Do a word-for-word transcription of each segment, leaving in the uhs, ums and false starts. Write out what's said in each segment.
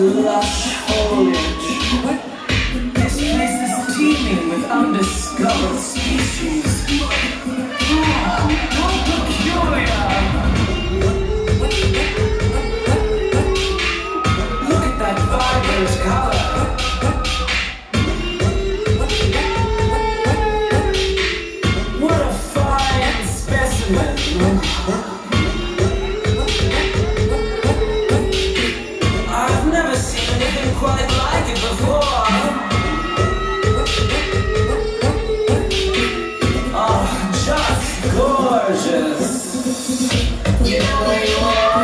lush foliage. This place is teeming with undiscovered species. Oh, how peculiar! Look at that vibrant color. What a fine specimen. I've never seen anything quite like it before. Oh, just gorgeous. You know where you are?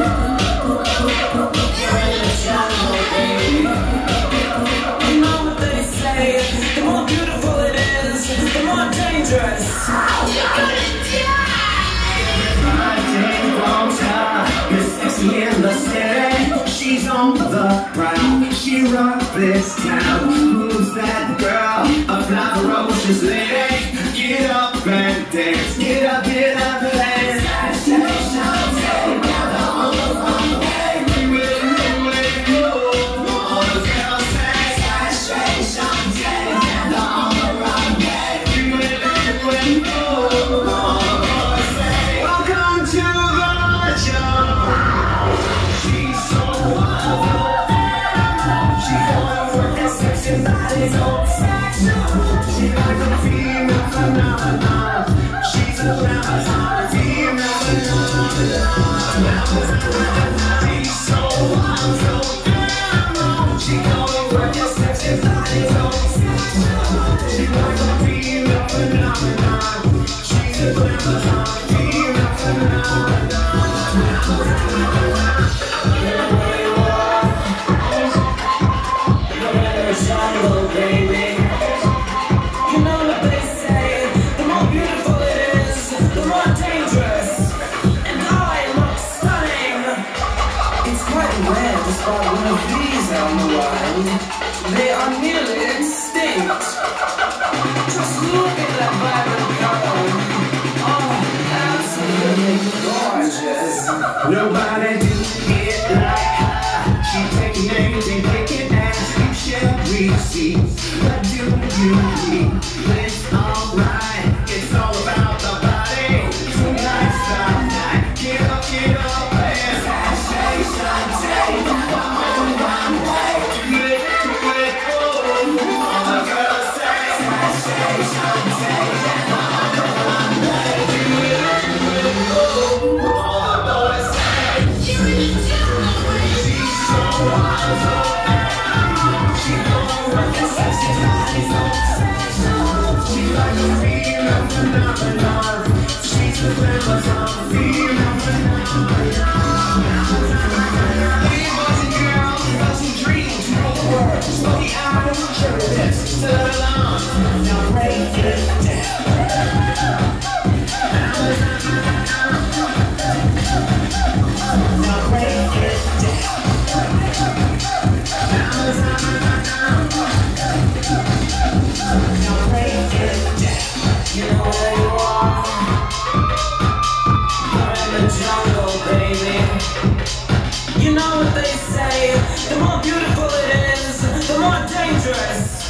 You're in the jungle, baby. You know what they say, the more beautiful it is, the more dangerous. You're gonna die! Everybody wants her, Miss Sexy in the city. She's on the ground, she rocks this town. Who's that girl? A fly ferocious lady. Get up and dance, get up, get up and dance. She's like a female phenomenon. She's a phenomenon, female phenomenon. She's so wild, so animal. She gonna work your sexy body so sexual. She's like a female phenomenon. She's a phenomenon, female phenomenon. Where you are, you're in the jungle, baby. They are nearly extinct. Just look at that vibrant color. Oh, absolutely gorgeous. Nobody do it like her. She taking names and kicking ass. You shall receive. What do you need? It's alright. It's all about the body. Tonight's the night. Get up, get up, and say something. You know what they say, the more beautiful it is, the more dangerous.